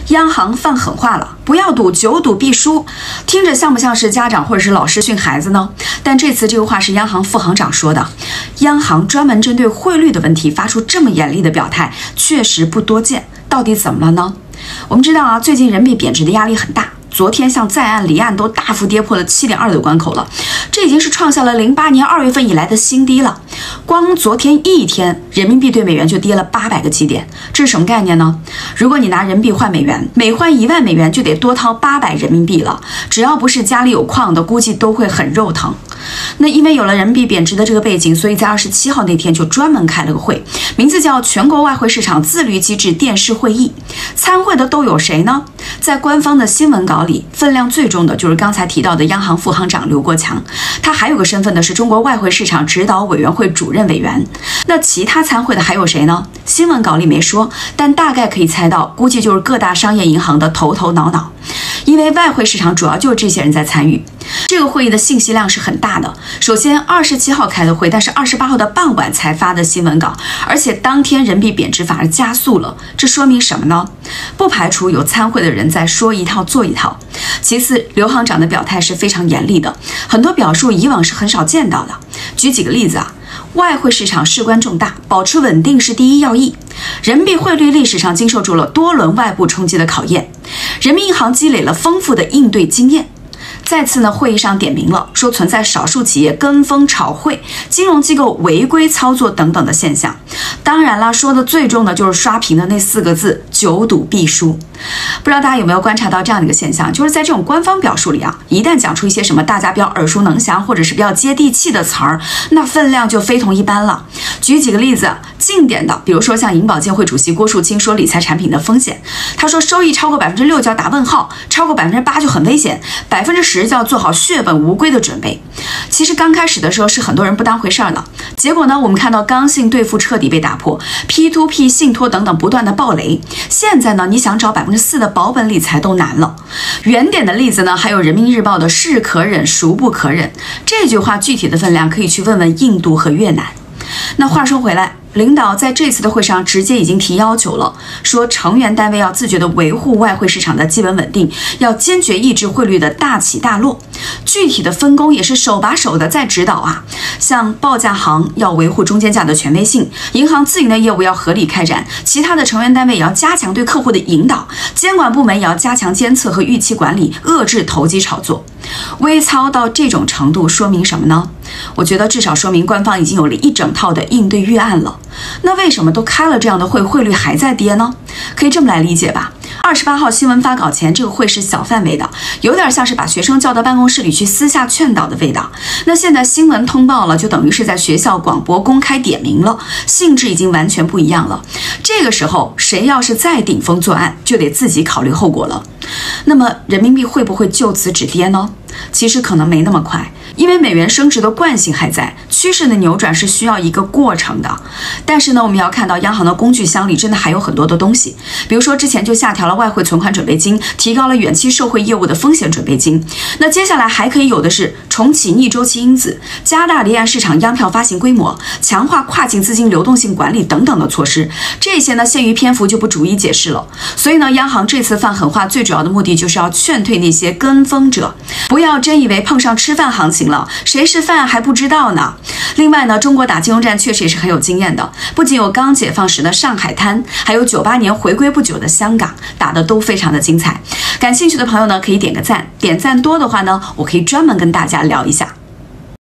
央行放狠话了，不要赌，9赌必输。听着像不像是家长或者是老师训孩子呢？但这次这个话是央行副行长说的，央行专门针对汇率的问题发出这么严厉的表态，确实不多见。到底怎么了呢？我们知道啊，最近人民币贬值的压力很大。昨天像在岸离岸都大幅跌破了7.2的关口了，这已经是创下了08年2月份以来的新低了。光昨天一天，人民币对美元就跌了800个基点，这是什么概念呢？如果你拿人民币换美元，每换1万美元就得多掏800人民币了。只要不是家里有矿的，估计都会很肉疼。那因为有了人民币贬值的这个背景，所以在27号那天就专门开了个会，名字叫全国外汇市场自律机制电视会议。参会的都有谁呢？在官方的新闻稿里，分量最重的就是刚才提到的央行副行长刘国强，他还有个身份呢，是中国外汇市场指导委员会主任委员。那其他参会的还有谁呢？新闻稿里没说，但大概可以猜到，估计就是各大商业银行的头头脑脑，因为外汇市场主要就是这些人在参与。这个会议的信息量是很大的。首先27号开的会，但是28号的傍晚才发的新闻稿，而且当天人民币贬值反而加速了，这说明什么呢？不排除有参会的人在说一套做一套。其次，刘行长的表态是非常严厉的，很多表述以往是很少见到的。举几个例子啊，外汇市场事关重大，保持稳定是第一要义。人民币汇率历史上经受住了多轮外部冲击的考验，人民银行积累了丰富的应对经验。再次呢，会议上点名了，说存在少数企业跟风炒汇、金融机构违规操作等等的现象。当然啦，说的最重的就是刷屏的那4个字：9赌必输。不知道大家有没有观察到这样的一个现象，就是在这种官方表述里啊，一旦讲出一些什么大家比较耳熟能详或者是比较接地气的词儿，那分量就非同一般了。举几个例子，近点的，比如说像银保监会主席郭树清说理财产品的风险，他说收益超过6%就要打问号，超过8%就很危险，10%就要做好血本无归的准备。其实刚开始的时候是很多人不当回事儿的，结果呢，我们看到刚性兑付彻底被打破 ，P2P 信托等等不断的爆雷。现在呢，你想找4%的保本理财都难了。远点的例子呢，还有人民日报的是可忍孰不可忍，这句话具体的分量可以去问问印度和越南。那话说回来，领导在这次的会上直接已经提要求了，说成员单位要自觉地维护外汇市场的基本稳定，要坚决抑制汇率的大起大落。具体的分工也是手把手的在指导啊，像报价行要维护中间价的权威性，银行自营的业务要合理开展，其他的成员单位也要加强对客户的引导，监管部门也要加强监测和预期管理，遏制投机炒作。微操到这种程度说明什么呢？我觉得至少说明官方已经有了一整套的应对预案了。那为什么都开了这样的会，汇率还在跌呢？可以这么来理解吧。28号新闻发稿前，这个会是小范围的，有点像是把学生叫到办公室里去私下劝导的味道。那现在新闻通报了，就等于是在学校广播公开点名了，性质已经完全不一样了。这个时候，谁要是再顶风作案，就得自己考虑后果了。那么人民币会不会就此止跌呢？其实可能没那么快，因为美元升值的惯性还在，趋势的扭转是需要一个过程的。但是呢，我们要看到央行的工具箱里真的还有很多的东西，比如说之前就下调了外汇存款准备金，提高了远期受惠业务的风险准备金。那接下来还可以有的是重启逆周期因子，加大离岸市场央票发行规模，强化跨境资金流动性管理等等的措施。这些呢，限于篇幅就不逐一解释了。所以呢，央行这次放狠话，最主要的目的就是要劝退那些跟风者，不要真以为碰上吃饭行情了，谁是饭还不知道呢。另外呢，中国打金融战确实也是很有经验的，不仅有刚解放时的上海滩，还有98年回归不久的香港，打得都非常的精彩。感兴趣的朋友呢，可以点个赞，点赞多的话呢，我可以专门跟大家聊一下。